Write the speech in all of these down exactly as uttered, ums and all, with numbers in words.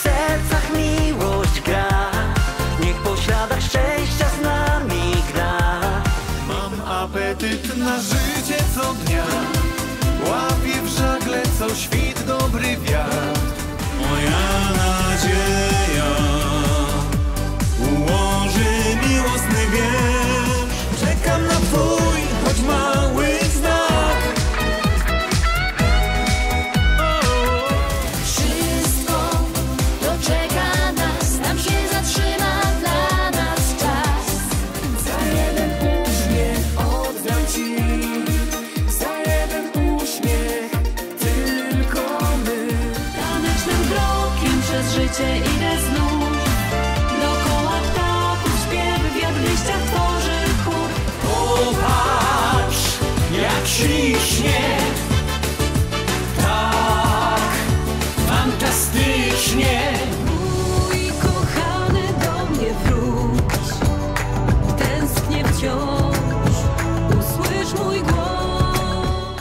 sercach miłość gra, niech po śladach szczęścia z nami gra. Mam apetyt na życie co dnia, łapię w żagle co świt dobry wiatr. Moja nadzieja ułoży miłosny wiersz. Czekam na twój, choć mały znak. Wszystko doczeka nas, tam się zatrzyma dla nas czas. Za jeden uśmiech oddam ci, za jeden uśmiech tylko my. Tanecznym krokiem przez życie idę znów. Dookoła ptaków śpiew, wiatr w liściach tworzy chór. Popatrz, jak ślicznie, tak fantastycznie. Mój kochany, do mnie wróć, tęsknię wciąż, usłysz mój głos.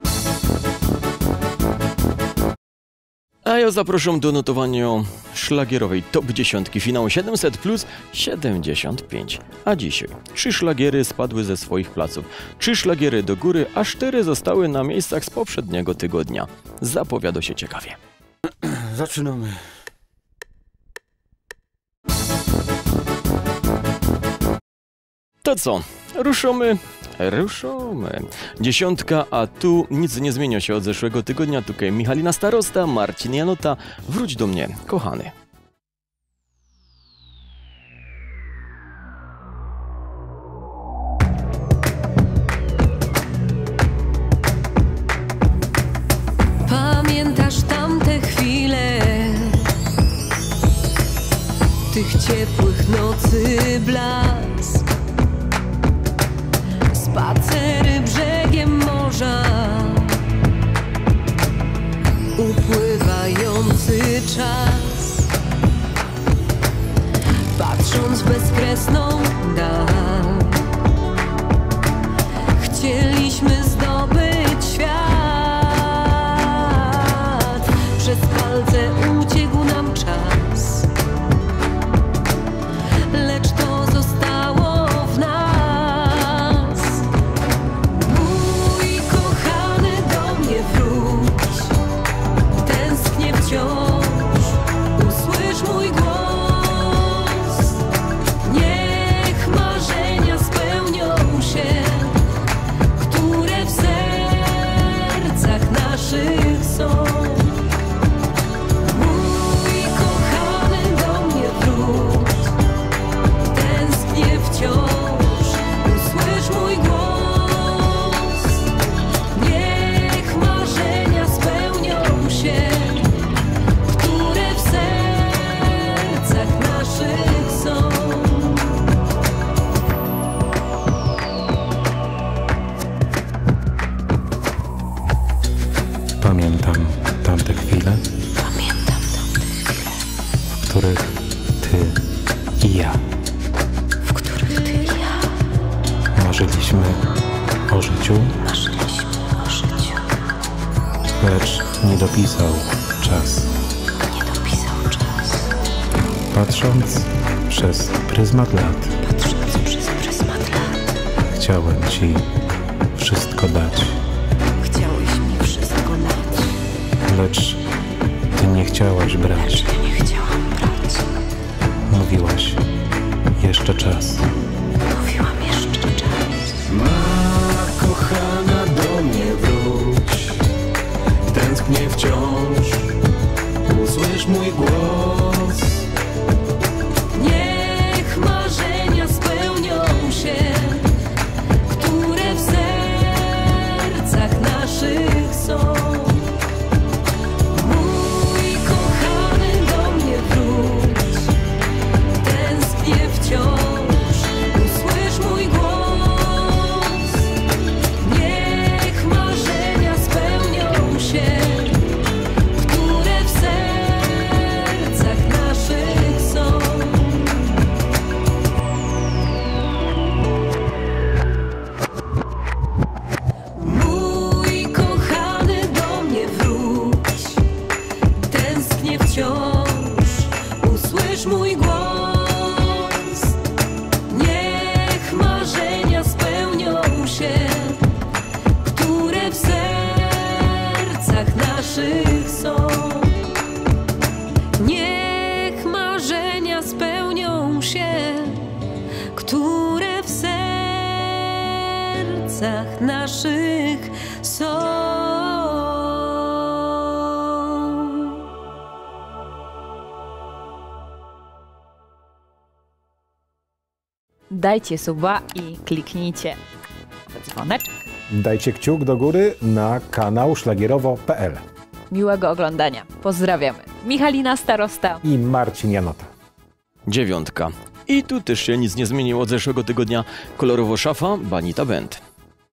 A ja zapraszam do notowania szlagierowej top dziesiątki finału siedemset plus siedemdziesiąt pięć. A dzisiaj trzy szlagiery spadły ze swoich placów, trzy szlagiery do góry, a cztery zostały na miejscach z poprzedniego tygodnia. Zapowiada się ciekawie. Zaczynamy. To co? Ruszamy? Ruszamy. Dziesiątka, a tu nic nie zmienia się od zeszłego tygodnia. Tutaj Michalina Starosta, Marcin Janota. Wróć do mnie, kochany. Pamiętasz tamte chwile, tych ciepłych nocy blask, spacery brzegiem morza, upływający czas, patrząc w bezkresną dal, chcieliśmy zdobyć świat. Przez palce uciekł nam czas, lecz to zostało w nas. Mój kochany, do mnie wróć, tęsknię wciąż, usłysz mój głos. Niech marzenia spełnią się, które w sercach naszych są. Mój kochany, do mnie wróć, tęsknię wciąż, usłysz mój głos. Niech marzenia spełnią się, które w sercach naszych są. Pamiętam tamte chwile, Pamiętam tamte chwile, w których ty i ja w których ty i ja marzyliśmy o życiu, marzyliśmy o życiu. lecz nie dopisał czas. Nie dopisał czas, Patrząc przez pryzmat lat, patrząc przez pryzmat lat. chciałem ci wszystko dać, Chciałeś mi wszystko dać, lecz ty nie chciałaś brać. ja nie chciałam brać. Mówiłaś, jeszcze czas. Mówiłam jeszcze czas. Ma kochana, do mnie wróć, tęsknię wciąż, usłysz mój głos. Niech marzenia spełnią się, które w sercach naszych są. Mój kochany, do mnie wróć, tęsknię wciąż, sercach naszych są. Dajcie suba i kliknijcie w dzwoneczek. Dajcie kciuk do góry na kanał szlagierowo kropka p l. Miłego oglądania. Pozdrawiamy. Michalina Starosta I Marcin Janota. Dziewiątka. I tu też się nic nie zmieniło od zeszłego tygodnia. Kolorowo szafa, Banita Band.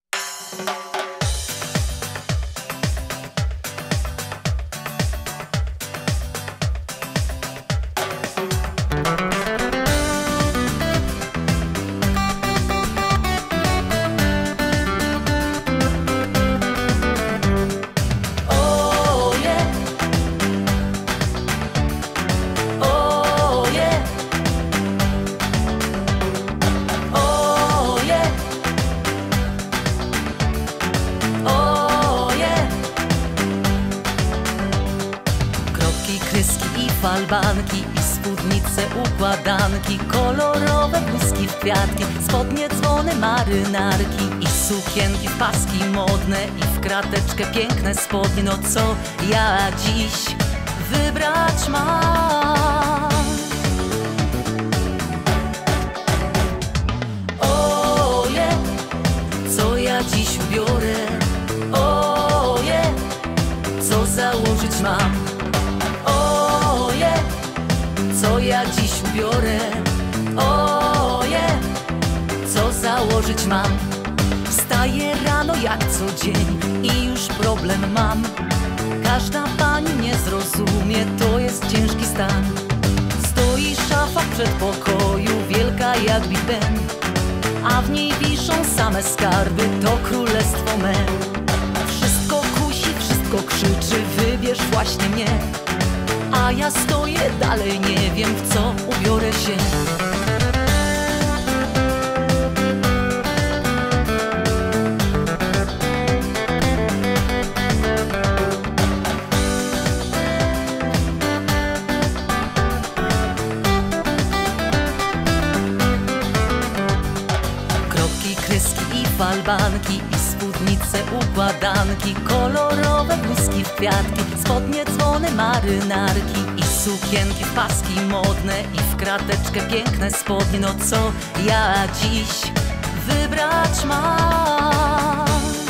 Falbanki i spódnice układanki, kolorowe bluzki w kwiatki, spodnie, dzwony, marynarki i sukienki w paski modne i w krateczkę piękne spodnie. No co ja dziś wybrać mam? Oje, co ja dziś ubiorę? Oje, co założyć mam? Co ja dziś ubiorę? Oje, co założyć mam? Wstaję rano jak co dzień i już problem mam. Każda pani nie zrozumie, to jest ciężki stan. Stoi szafa w przedpokoju, wielka jak Big Ben, a w niej wiszą same skarby, to królestwo me. Wszystko kusi, wszystko krzyczy, wybierz właśnie mnie. A ja stoję dalej, nie wiem w co ubiorę się. Kropki, kreski i falbanki i spódnice układanki, kolorowe bluzki w kwiatki, spodnie, dzwony, marynarki i sukienki w paski modne i w krateczkę piękne spodnie. No co ja dziś wybrać mam?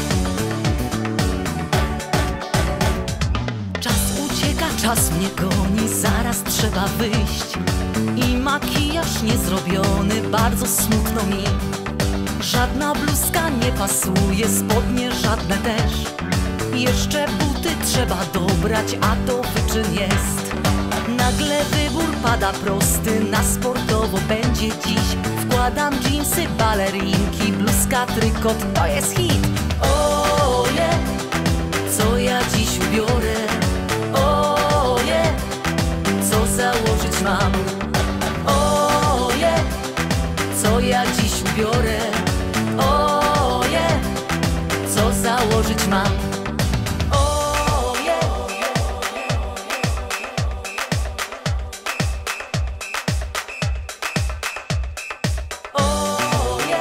Czas ucieka, czas mnie goni, zaraz trzeba wyjść. I makijaż niezrobiony, bardzo smutno mi. Żadna bluzka nie pasuje, spodnie żadne też. Jeszcze buty trzeba dobrać, a to wyczyn jest. Nagle wybór pada prosty, na sportowo będzie dziś. Wkładam dżinsy, balerinki, bluzka, trykot, to jest hit. Oje, co ja dziś ubiorę? Oje, co założyć mam? Oje, co ja dziś ubiorę? Oje, co założyć mam? Oje. Oje.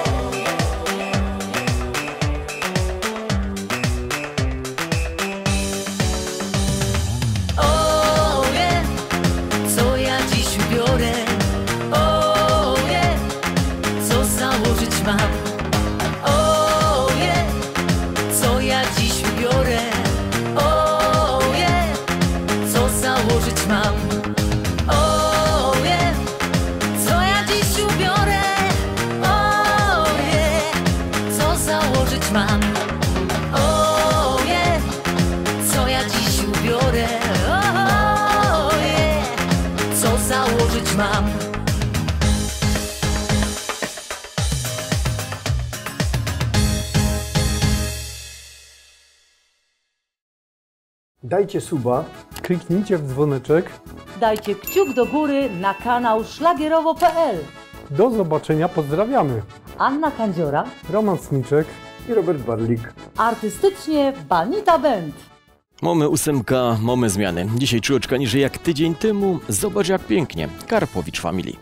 Oje, co ja dziś ubiorę? Oje, co założyć mam? Oje, co ja dziś ubiorę? Oje, co założyć mam? Oje, co ja dziś ubiorę? Oje, co założyć mam? Oje, co ja dziś ubiorę? Oje, co założyć mam? Dajcie suba, kliknijcie w dzwoneczek. Dajcie kciuk do góry na kanał szlagierowo kropka p l. Do zobaczenia, pozdrawiamy. Anna Kandziora, Roman Smiczek i Robert Barlik. artystycznie Banita Band. Mamy ósemka, mamy zmiany. Dzisiaj czułeczka niżej jak tydzień temu. Zobacz jak pięknie. Karpowicz Family.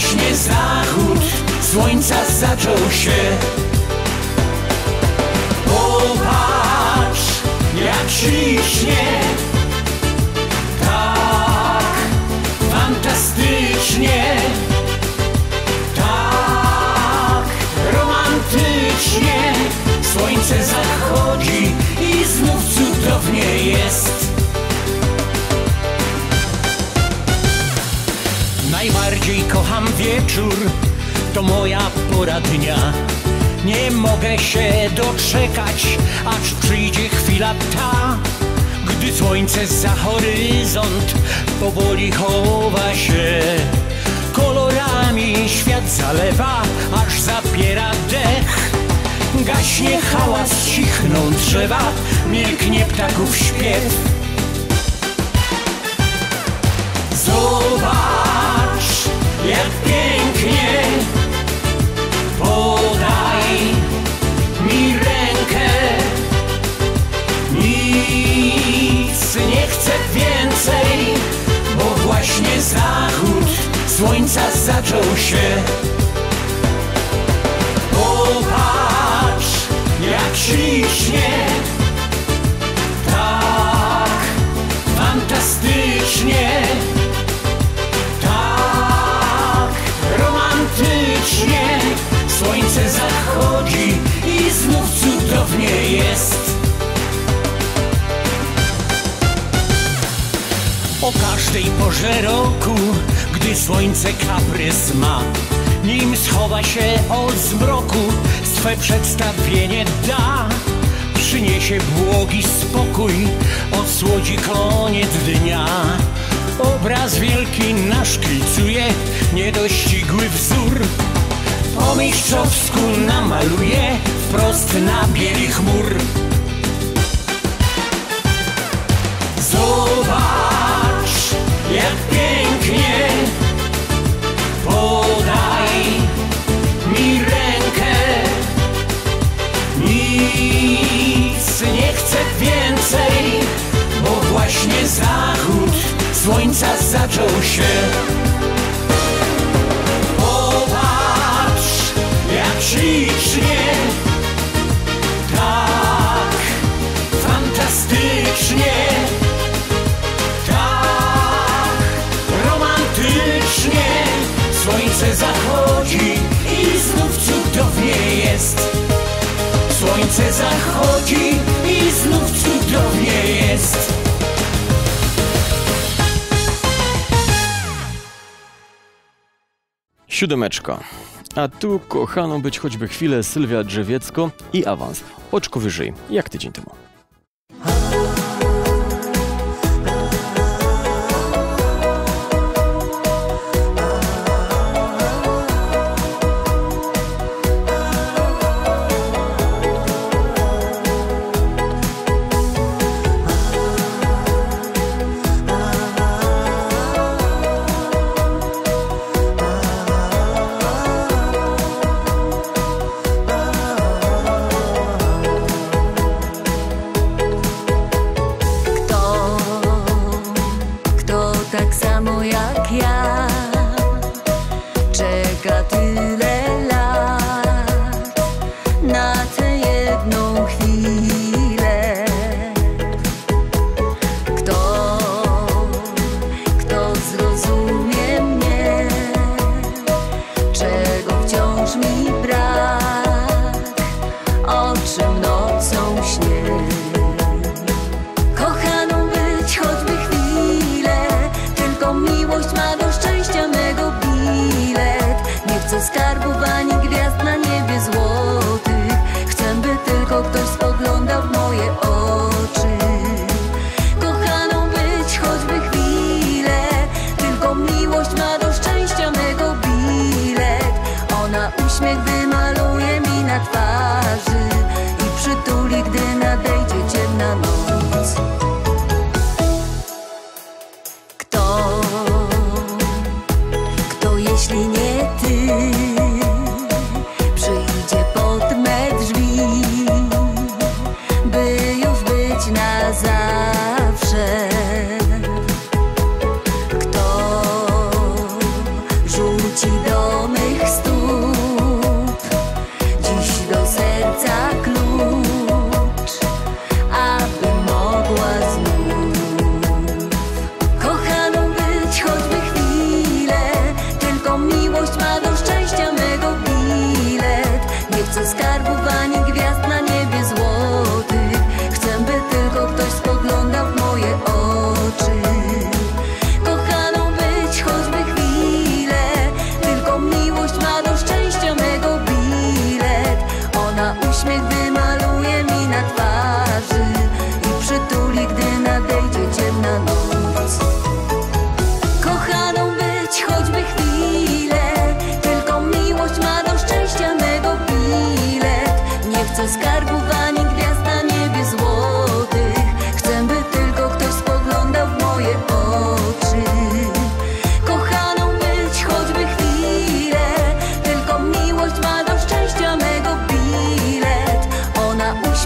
właśnie zachód słońca zaczął się. Popatrz, jak ślicznie, tak fantastycznie, tak romantycznie. Słońce zachodzi i znów cudownie jest. Najbardziej kocham wieczór, to moja pora dnia. Nie mogę się doczekać, aż przyjdzie chwila ta, gdy słońce za horyzont powoli chowa się. Kolorami świat zalewa, aż zapiera dech. Gaśnie hałas, cichną drzewa, milknie ptaków śpiew. Zobacz, jak pięknie, podaj mi rękę. Nic nie chcę więcej, bo właśnie zachód słońca zaczął się. Popatrz, jak ślicznie, tak fantastycznie, tak romantycznie. Słońce zachodzi i znów cudownie jest. O każdej porze roku, gdy słońce kaprys ma, nim schowa się od zmroku, swe przedstawienie da. Przyniesie błogi spokój, odsłodzi koniec dnia. Obraz wielki naszkicuje niedościgły wzór. Po mistrzowsku namaluje wprost na bieli chmur. Zobacz, jak pięknie, podaj mi rękę. Nic nie chcę więcej, bo właśnie zachód słońca zaczął się. Popatrz, jak ślicznie, tak fantastycznie, tak romantycznie. Słońce zachodzi i znów cudownie jest. Słońce zachodzi i znów cudownie jest. Siódemeczka. A tu kochano być choćby chwilę Sylwia Drzewiecko i awans. Oczko wyżej, jak tydzień temu.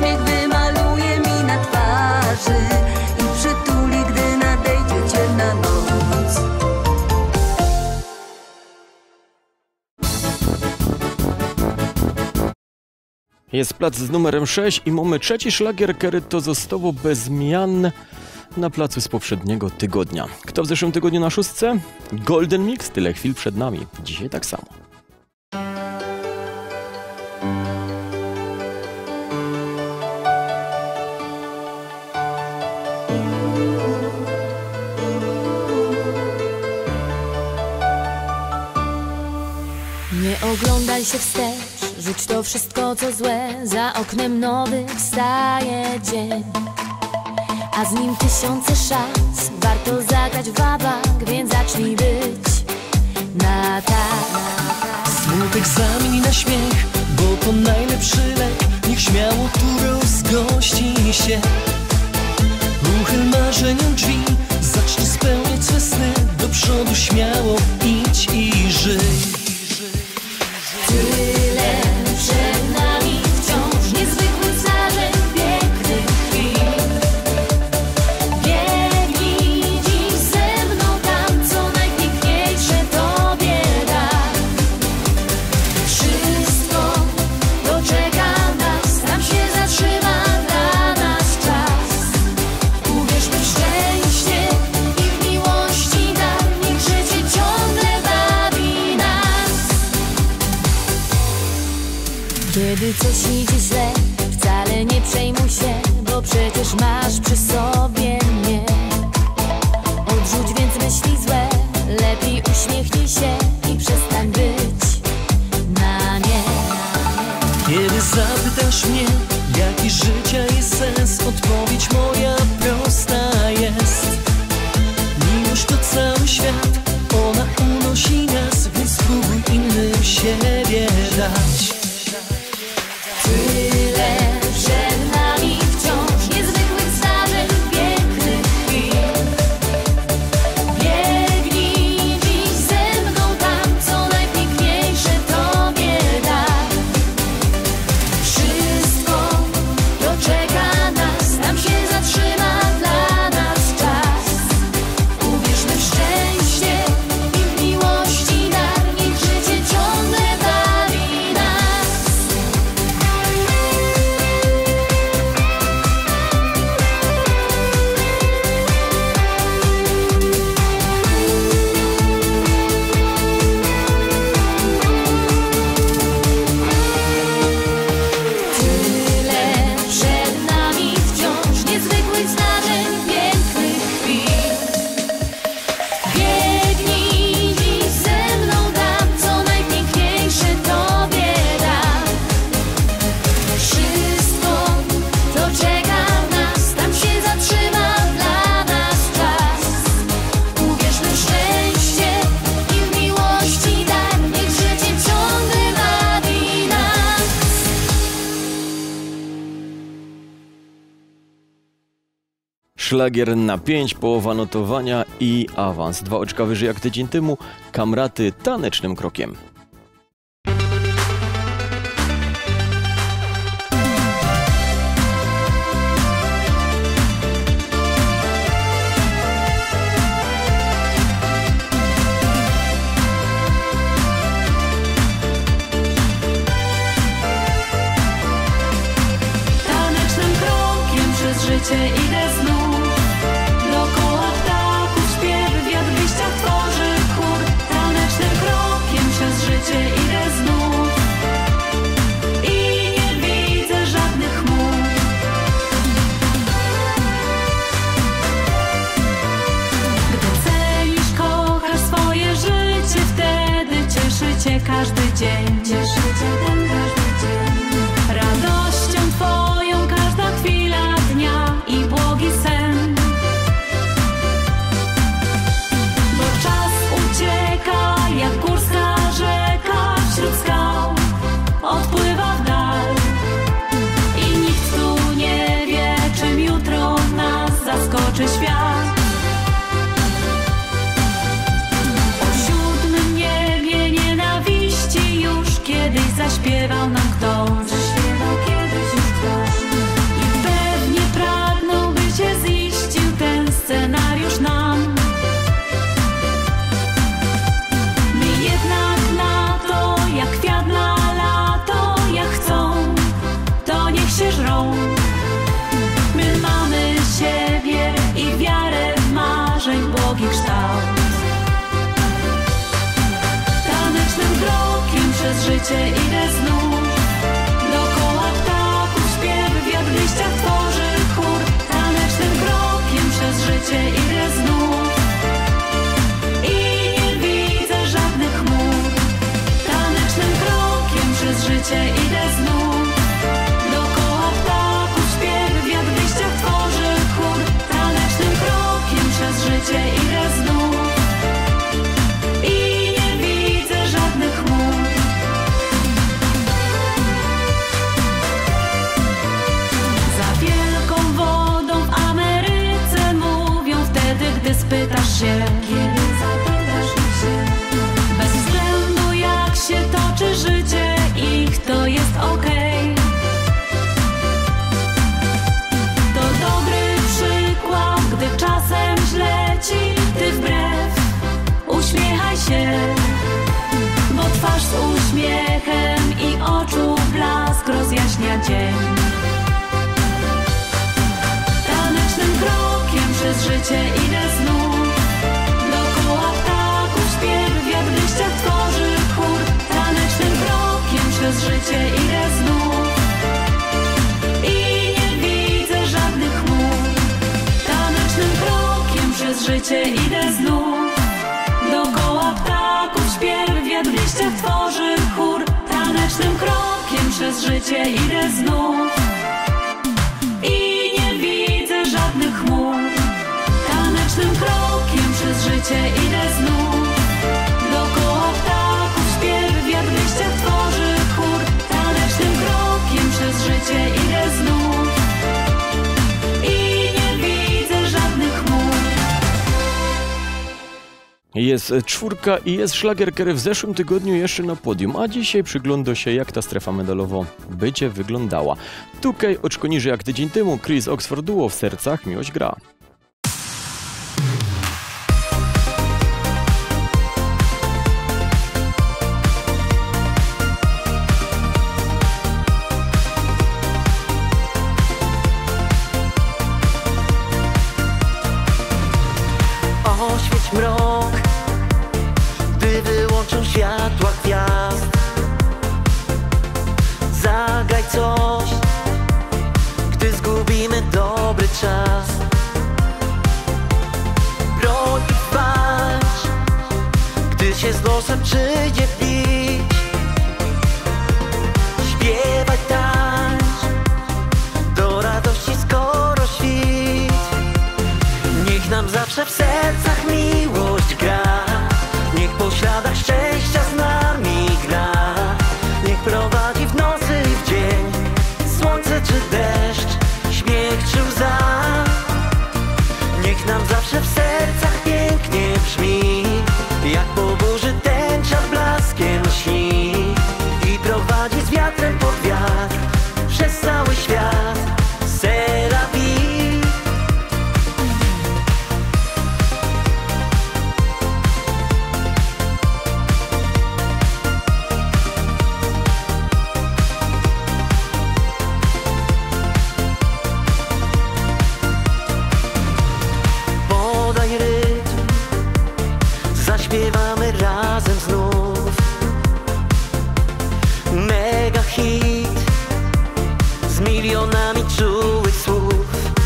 uśmiech wymaluje mi na twarzy i przytuli, gdy nadejdzie ciemna noc. Jest plac z numerem sześć i mamy trzeci szlagier, który to zostało bez zmian na placu z poprzedniego tygodnia. Kto w zeszłym tygodniu na szóstce? Golden Mix, tyle chwil przed nami. Dzisiaj tak samo. Nie oglądaj się wstecz, rzuć to wszystko co złe. Za oknem nowy wstaje dzień, a z nim tysiące szans. Warto zagrać w wabank, więc zacznij być na tak. Smutek zamień na śmiech, bo to najlepszy lek. Niech śmiało tu rozgości się. Uchyl marzeniom drzwi, zacznij spełniać swe sny. Do przodu śmiało idź i żyj. Tyle przed nami wciąż niezwykłych zdarzeń, pięknych chwil. Biegnij dziś ze mną tam, co najpiękniejsze tobie da. Wszystko to czeka nas, tam się zatrzyma dla nas czas. Uwierzmy w szczęście i w miłości dar, niech życie ciągle bawi nas. Kiedy coś idzie źle, wcale nie przejmuj się, bo przecież masz przy sobie mnie. Odrzuć więc myśli złe, lepiej uśmiechnij się i przestań być na nie. Kiedy zapytasz mnie, jaki życia jest sens, odpowiedź moja prosta jest. Miłość to cały świat, ona unosi nas, więc spróbuj innym siebie dać. Tyle przed nami wciąż niezwykłych zdarzeń, pięknych chwil. Biegnij dziś ze mną tam, co najpiękniejsze tobie da. Wszystko to czeka nas, tam się zatrzyma dla nas czas. Uwierzmy w szczęście i w miłości dar, niech życie ciągle bawi nas. Tyle przed nami wciąż niezwykłych zdarzeń, pięknych chwil. Biegnij dziś ze mną tam, co najpiękniejsze tobie da. Wszystko to czeka nas, tam się zatrzyma dla nas czas. Uwierzmy w szczęście i w miłości dar, niech życie ciągle bawi nas. Szlagier na pięć, połowa notowania i awans. Dwa oczka wyżej jak tydzień temu. Kamraty tanecznym krokiem. Tanecznym krokiem przez życie idę znów. Dookoła ptaków śpiew, wiatr w liściach tworzy chór. Tanecznym krokiem przez życie idę znów. I nie widzę żadnych chmur. Gdy cenisz, kochasz swoje życie, wtedy cieszy cię każdy dzień. Cieszy cię ten każdy dzień. Radością twoją każda chwila dnia i błogi sen. Bo czas ucieka jak górska rzeka wśród skał, odpływa w dal. I nikt tu nie wie, czym jutro nas zaskoczy świat. O siódmym niebie nienawiści już kiedyś zaśpiewał nam ktoś. Zaśpiewał kiedyś już ktoś. się żrą. My mamy siebie i wiarę w marzeń błogi kształt. Tanecznym krokiem przez życie idę znów. Dookoła ptaków śpiew, wiatr w liściach tworzy chór. Tanecznym krokiem przez życie idę znów. I nie widzę żadnych chmur. Tanecznym krokiem przez życie idę znów. Dookoła ptaków śpiew, wiatr w liściach tworzy chór. Tanecznym krokiem przez życie idę znów. I nie widzę żadnych chmur. Za wielką wodą w Ameryce mówią wtedy, gdy spytasz się, kiedy zapytasz się, bez względu jak się toczy życie, ich to jest okej. To dobry przykład, gdy czasem źle ci, ty wbrew uśmiechaj się, bo twarz z uśmiechem i oczu blask rozjaśnia dzień. Tanecznym krokiem przez życie idę znów. Dookoła ptaków śpiew, wiatr w liściach tworzy chór. Tanecznym krokiem przez życie idę znów. I nie widzę żadnych chmur. Tanecznym krokiem przez życie idę znów. Dookoła ptaków śpiew, wiatr w liściach tworzy chór. Tanecznym krokiem przez życie idę znów. I nie widzę żadnych chmur. Tanecznym krokiem przez życie idę znów. Dookoła ptaków śpiew, wiatr w liściach tworzy chór. Tanecznym krokiem przez życie idę znów. I nie widzę żadnych chmur. Jest czwórka i jest szlagier, który w zeszłym tygodniu jeszcze na podium, a dzisiaj przygląda się, jak ta strefa medalowa będzie wyglądała. Tutaj oczko niżej jak tydzień temu Chris Oxford Duo w sercach miłość gra. Oświeć mrok, gdy wyłączą światła gwiazd. Zagraj coś, gdy zgubimy dobry czas. Broń i walcz, gdy się z losem przyjdzie bić. Śpiewaj, tańcz, do radości skoro świt. Niech nam zawsze w sercach miłość gra. Niech po śladach szczęścia z nami gra. Niech prowadzi w nocy i w dzień, słońce czy deszcz, śmiech czy łza. Niech nam zawsze w sercach pięknie brzmi, jak po burzy tęcza blaskiem śni. I prowadzi z wiatrem pod wiatr, przez cały świat. C'est la vie. Podaj rytm, zaśpiewamy razem znów. Mega hit z milionami czułych słów.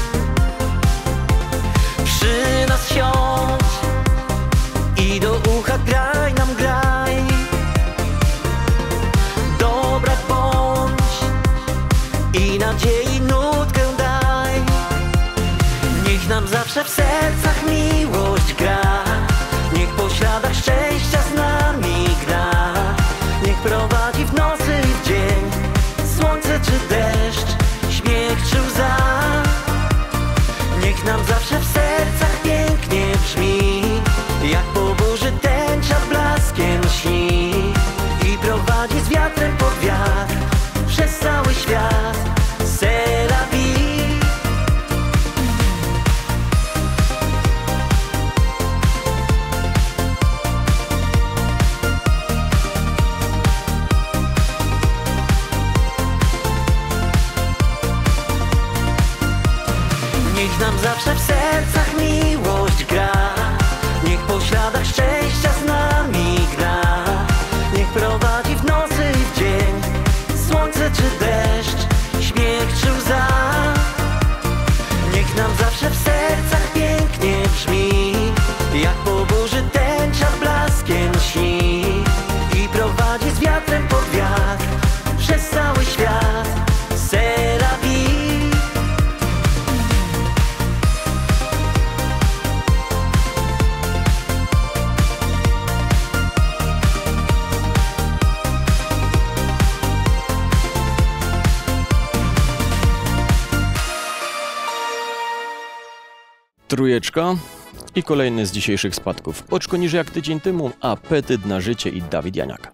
Przy nas siądź i do ucha graj nam, graj. Dobra bądź i nadziei nutkę daj. Niech nam zawsze w sercach miłość gra. Niech po śladach szczęścia z nami gra. Niech prowadzi w nocy i w dzień, słońce czy deszcz, śmiech czy łza. Niech nam zawsze w sercach pięknie brzmi, jak po burzy tęcza blaskiem śni. I prowadzi z wiatrem pod wiatr, przez cały świat. C'est la vie. Niech nam zawsze w sercach miłość gra, niech po śladach szczęścia z nami gra. Niech prowadzi w nocy i w dzień, słońce czy deszcz, śmiech czy łza. Niech nam zawsze w sercach pięknie brzmi, jak po burzy tęcza blaskiem śni. I prowadzi z wiatrem pod wiatr, przez cały świat. C'est la vie. Trójeczka i kolejny z dzisiejszych spadków. Oczko niżej jak tydzień temu, Apetyt na życie i Dawid Janiak.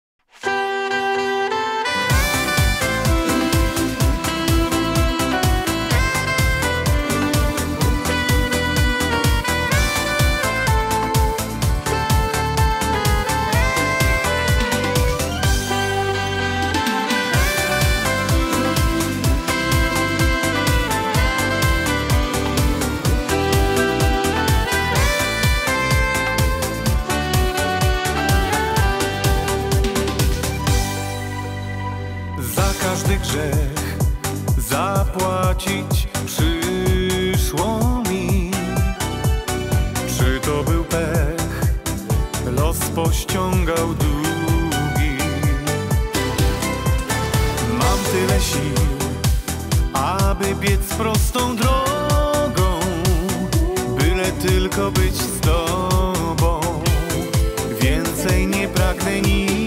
Grzech zapłacić przyszło mi. Czy to był pech, los pościągał długi. Mam tyle sił, aby biec prostą drogą, byle tylko być z tobą. Więcej nie pragnę nic.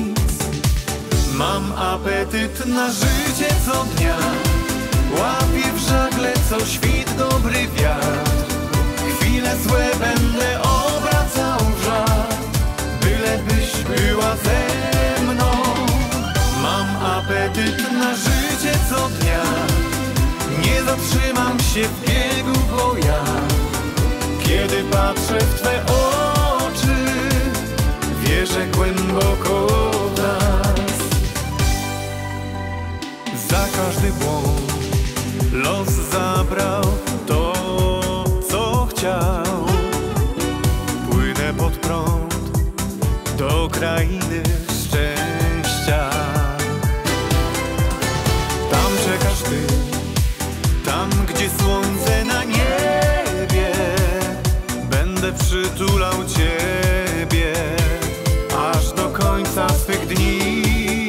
Mam apetyt na życie co dnia, łapię w żagle co świt dobry wiatr. Chwile złe będę obracał w żart, byle byś była ze mną. Mam apetyt na życie co dnia, nie zatrzymam się w biegu, bo ja, kiedy patrzę w twe oczy, wierzę głęboko w nas. Za każdy błąd los zabrał to, co chciał. Płynę pod prąd do krainy szczęścia. Tam czekasz ty, tam gdzie słońce na niebie. Będę przytulał ciebie aż do końca swych dni.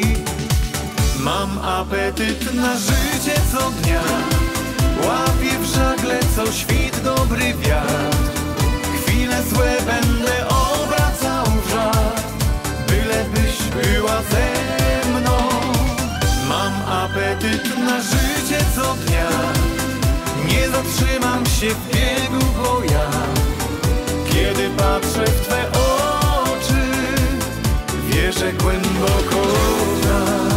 Mam apetyt na życie co dnia, łapię w żagle co świt dobry wiatr. Chwile złe będę obracał w żart, byle byś była ze mną. Mam apetyt na życie co dnia, nie zatrzymam się w biegu, bo ja, kiedy patrzę w twe oczy, wierzę głęboko w nas.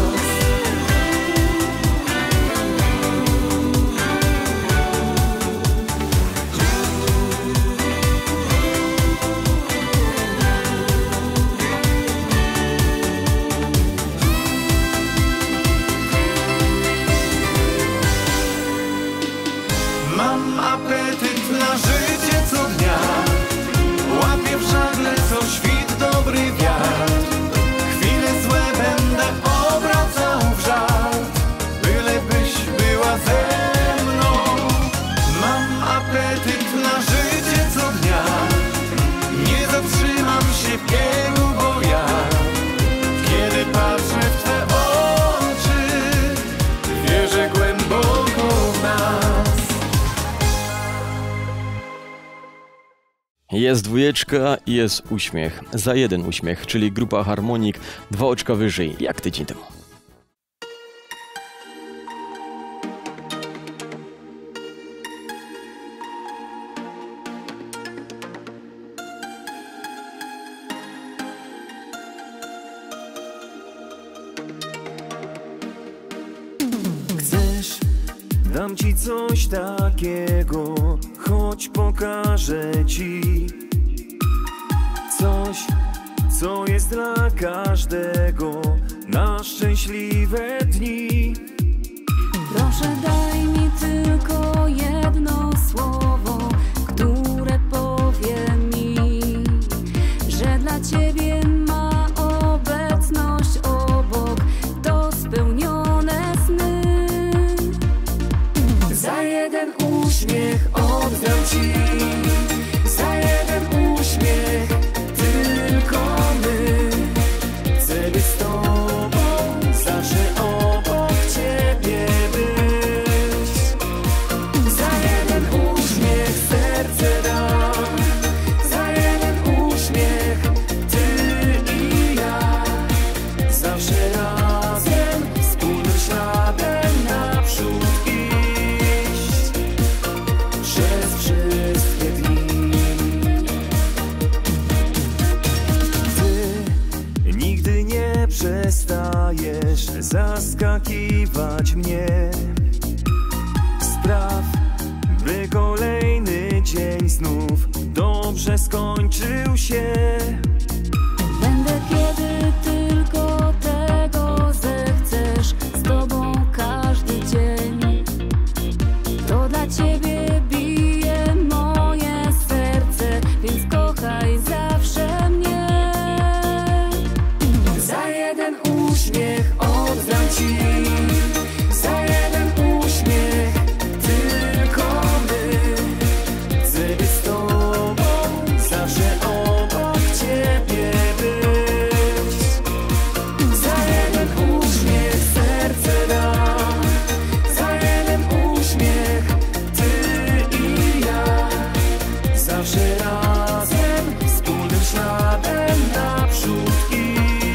Mam apetyt na życie co dnia, łapię w żagle co świt dobry wiatr. Chwile złe będę obracał w żart, byle byś była ze mną. Mam apetyt na życie co dnia, nie zatrzymam się w biegu, bo ja, kiedy patrzę w twe oczy, wierzę głęboko w nas. Jest dwójeczka i jest uśmiech. Za jeden uśmiech, czyli grupa Harmonik, dwa oczka wyżej, jak tydzień temu. Chcesz, dam ci coś takiego, choć pokażę ci coś, co jest dla każdego na szczęśliwe dni. Proszę daj mi tylko jedno jeden uśmiech oddam ci, za jeden uśmiech tylko my. Chcę być z tobą, zawsze obok ciebie być. Za jeden uśmiech serce dam, za jeden uśmiech ty i ja. Zawsze razem, wspólnym śladem naprzód iść przez wszystkie dni. Ty nigdy nie przestajesz zaskakiwać mnie. Spraw, by kolejny dzień znów dobrze skończył się. Będę kiedy tylko tego zechcesz, z tobą każdy dzień. To dla ciebie bije moje serce, więc kochaj zawsze mnie. Za jeden uśmiech oddam ci, za jeden uśmiech tylko my. Chcę być z tobą, zawsze obok ciebie być. Za jeden uśmiech serce dam, za jeden uśmiech ty i ja. Zawsze razem, wspólnym śladem naprzód iść.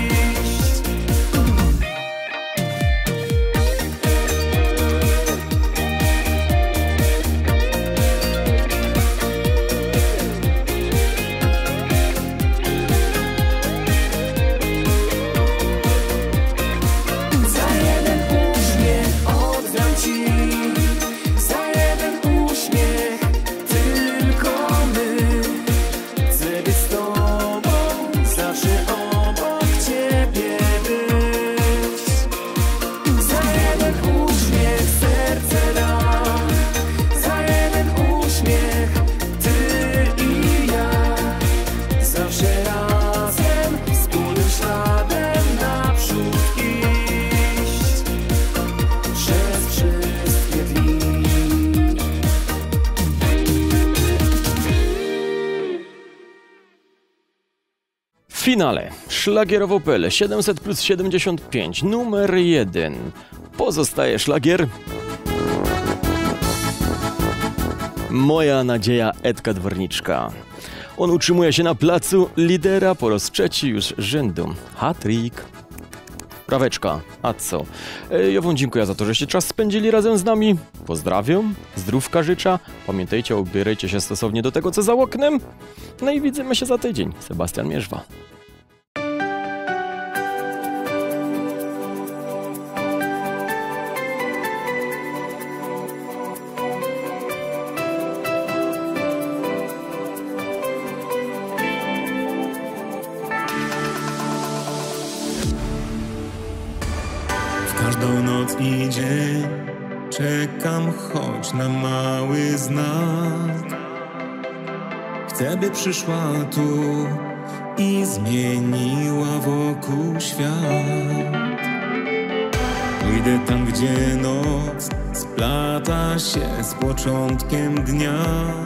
Za jeden uśmiech oddam ci, za jeden uśmiech tylko my. Chcę być z tobą, zawsze obok ciebie być. Za jeden uśmiech serce dam, za jeden uśmiech ty i ja. Zawsze razem, wspólnym śladem naprzód iść przez wszystkie dni. W finale szlagierowo kropka pe el siedemset plus siedemdziesiąt pięć numer jeden. Pozostaje szlagier Moja nadzieja Edka Dworniczka. On utrzymuje się na placu lidera po raz trzeci już rzędu. Hat-trick. Praweczka, a co? E, ja wam dziękuję za to, żeście czas spędzili razem z nami. Pozdrawiam, zdrówka życzę. Pamiętajcie, ubierajcie się stosownie do tego, co za oknem. No i widzimy się za tydzień. Sebastian Mierzwa. Każdą noc i dzień czekam choć na mały znak. Chcę, by przyszła tu i zmieniła wokół świat. Pójdę tam, gdzie noc splata się z początkiem dnia,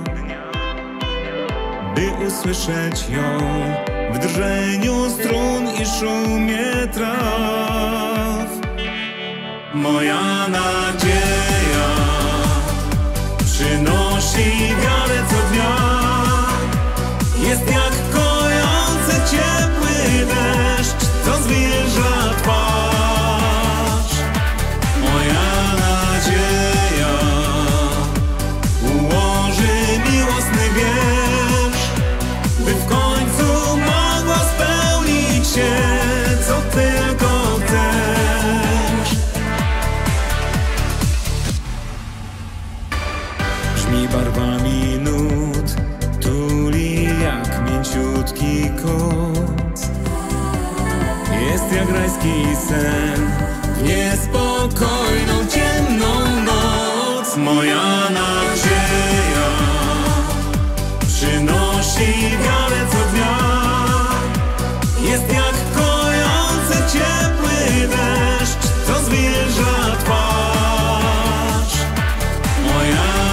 by usłyszeć ją w drżeniu strun i szumie traw. Moja nadzieja przynosi wiarę co dnia. Jest jak kojący ciepły deszcz, co zwilża twarz. Moja nadzieja ułoży miłosny wiersz, by w końcu mogła spełnić się, co tylko chcesz. Brzmi barwami nut, tuli jak mięciutki kot. Jest jak rajski sen w niespokojną, ciemną noc. Moja nadzieja przynosi wiarę co dnia. Jest jak kojący ciepły deszcz, co zwilża twarz. Moja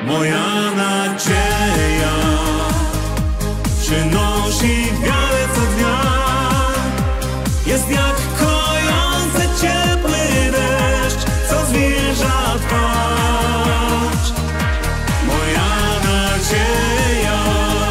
moja nadzieja przynosi wiarę co dnia. Jest jak kojący ciepły deszcz, co zwilża twarz. Moja nadzieja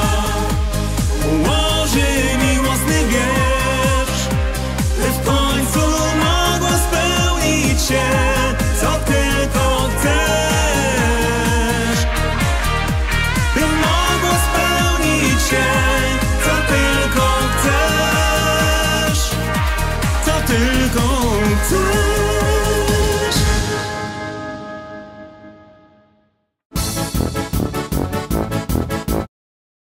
ułoży miłosny wiersz, by w końcu mogło spełnić się, co tylko chcesz. By mogło spełnić się, co tylko chcesz, co tylko chcesz.